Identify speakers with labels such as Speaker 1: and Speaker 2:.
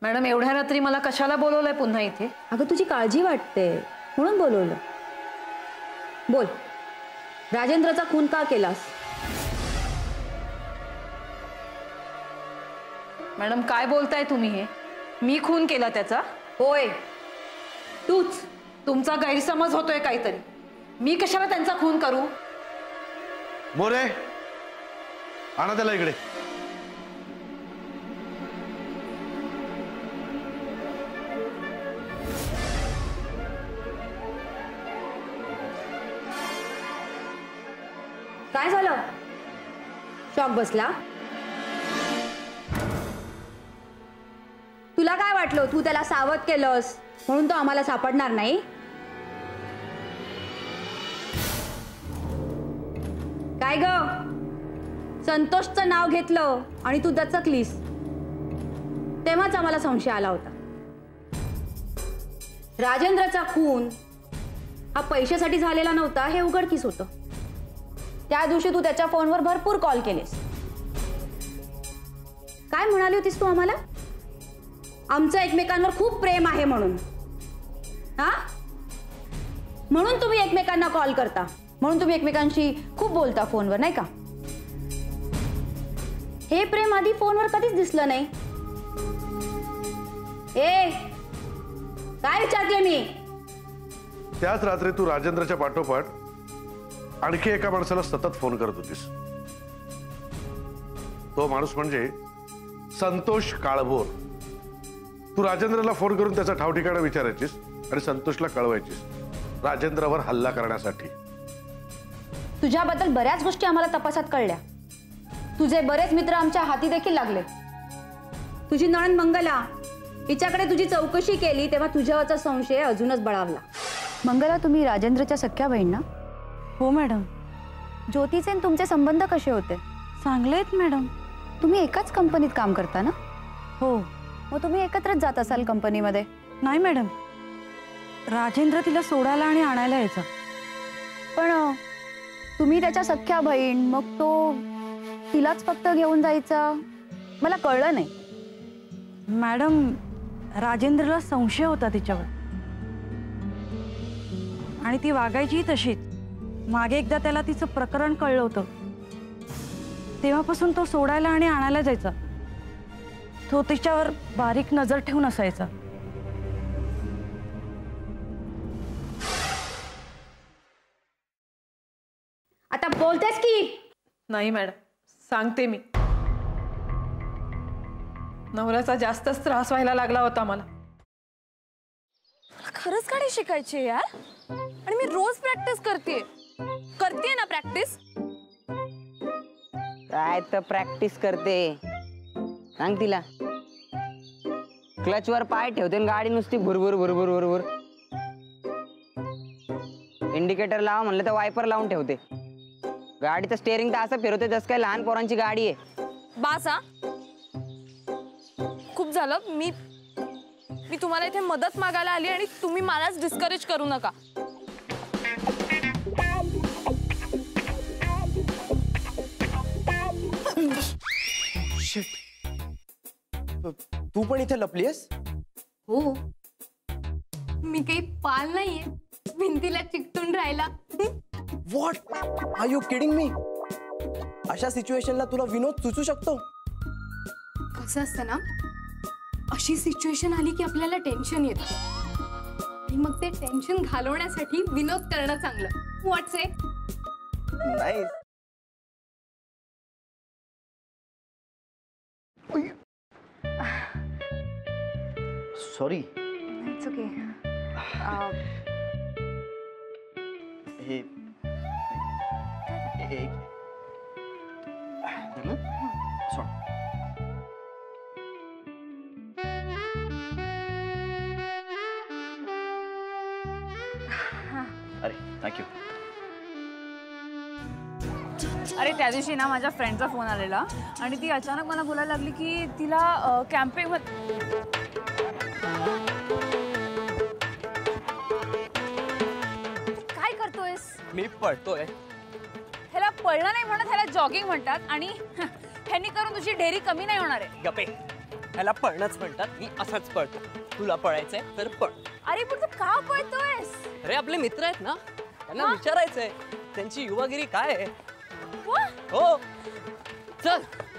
Speaker 1: Madam एवढ्या रात्री मला कशाला बोलवलंय पुन्हा इथे?
Speaker 2: अगं तुझी काळजी वाटते म्हणून बोलवलं. बोल, राजेंद्रचा खून का केलास?
Speaker 1: मॅडम काय बोलताय तुम्ही? हे मी खून केला त्याचा?
Speaker 2: होय, तूच.
Speaker 1: तुमचा गैरसमज होतोय काहीतरी. मी कशाला त्यांचा खून करू?
Speaker 3: मोरे, आणा त्याला इकडे.
Speaker 2: काय झालं? शॉक बसला? तुला काय वाटलं तू त्याला सावध केलंस म्हणून तो आम्हाला सापडणार नाही? काय ग, संतोषचं नाव घेतलं आणि तू दचकलीस, तेव्हाच आम्हाला संशय आला होता. राजेंद्रचा खून हा पैशासाठी झालेला नव्हता हे उघडकीस होतं. त्या दिवशी तू त्याच्या फोनवर भरपूर कॉल केलेस. काय म्हणाली होतीस तू आम्हाला? आमचं एकमेकांवर खूप प्रेम आहे म्हणून. हा, म्हणून तुम्ही एकमेकांना कॉल करता, म्हणून तुम्ही एकमेकांशी खूप बोलता फोनवर, नाही का? हे प्रेम आधी फोनवर कधीच दिसलं नाही. ए, काय विचारते मी?
Speaker 3: त्याच रात्री तू राजेंद्रच्या पाठोपाठ आणखी एका माणसाला सतत फोन करत होतीस. तो माणूस म्हणजे संतोष काळभोर. तू राजेंद्रला फोन करून त्याचा ठाव ठिकाणा विचारायचीस आणि संतोषला कळवायचीस राजेंद्रवर हल्ला करण्यासाठी.
Speaker 2: तुझ्याबद्दल बऱ्याच गोष्टी आम्हाला तपासात कळल्या. तुझे बरेच मित्र आमच्या हाती देखील लागले. तुझी नणंद मंगला, हिच्याकडे तुझी चौकशी केली तेव्हा तुझ्यावरचा संशय अजूनच बळावला. मंगला, तुम्ही राजेंद्रच्या सख्या बहीण ना?
Speaker 1: हो मॅडम.
Speaker 2: ज्योतीचे आणि तुमचे संबंध कसे होते?
Speaker 1: चांगले आहेत मॅडम.
Speaker 2: तुम्ही एकाच कंपनीत काम करता ना?
Speaker 1: हो.
Speaker 2: मग तुम्ही एकत्रच जात असाल कंपनीमध्ये?
Speaker 1: नाही मॅडम, राजेंद्र तिला सोडायला आणि आणायला यायचा.
Speaker 2: पण तुम्ही त्याच्या सख्या बहीण, मग तो तिलाच फक्त घेऊन जायचा? मला कळलं नाही.
Speaker 1: मॅडम, राजेंद्रला संशय होता तिच्यावर आणि ती वागायची तशीच. मागे एकदा त्याला तिचं प्रकरण कळलं होतं, तेव्हापासून तो सोडायला आणि आणायला जायचा. तो तिच्यावर बारीक नजर ठेवून असायचा.
Speaker 2: आता बोलतेस की?
Speaker 1: नाही मॅडम, सांगते मी. नवऱ्याचा जास्तच त्रास व्हायला लागला होता मला.
Speaker 4: खरंच गाडी शिकायची यार, आणि मी रोज प्रॅक्टिस करते ना. प्रॅक्टिस
Speaker 5: काय तर प्रॅक्टिस करते? सांग तिला. क्लचवर पाय ठेवते आणि गाडी नुसती भुरभुर भुरभुर भुरभुर. इंडिकेटर लावा म्हणलं तर वायपर लावून ठेवते. गाडीचं स्टेअरिंग तर असं फिरवते जसं काय लहान पोरांची गाडी आहे.
Speaker 4: बास हा, खूप झालं. मी तुम्हाला इथे मदत मागायला आली आणि तुम्ही मलाच डिस्करेज करू नका.
Speaker 6: तू पण इथे लपलीयस?
Speaker 4: हो, मी काही पाल नाहीये भिंतीला चिकटून राहिला.
Speaker 6: What are you kidding me? अशा सिच्युएशनला तुला विनोद सुचू शकतो?
Speaker 4: कसं असतं ना, अशी सिच्युएशन आली की आपल्याला टेन्शन येतं आणि मग ते टेन्शन घालवण्यासाठी विनोद करणं चांगलं. What's it?
Speaker 6: नाही. सॉरी.
Speaker 2: It's okay.
Speaker 6: हे अरे थँक्यू.
Speaker 7: अरे त्या दिवशी ना माझ्या फ्रेंडचा फोन आलेला आणि ती अचानक मला बोलायला लागली की तिला कॅम्पिंग काय करतोयस?
Speaker 6: मी पळतोय.
Speaker 7: ह्याला पळणं नाही म्हणत, ह्याला जॉगिंग म्हणतात आणि ह्यांनी करून तुझी ढेरी कमी नाही होणार आहे.
Speaker 6: गप्पे.
Speaker 8: ह्याला पळणंच म्हणतात. मी असंच पळतो. तुला पळायचंय तर पळ.
Speaker 7: अरे पण तू का पळतोयस?
Speaker 8: अरे आपले मित्र आहेत ना, त्यांना विचारायचंय त्यांची युवागिरी काय आहे.
Speaker 7: वा,
Speaker 8: हो चल.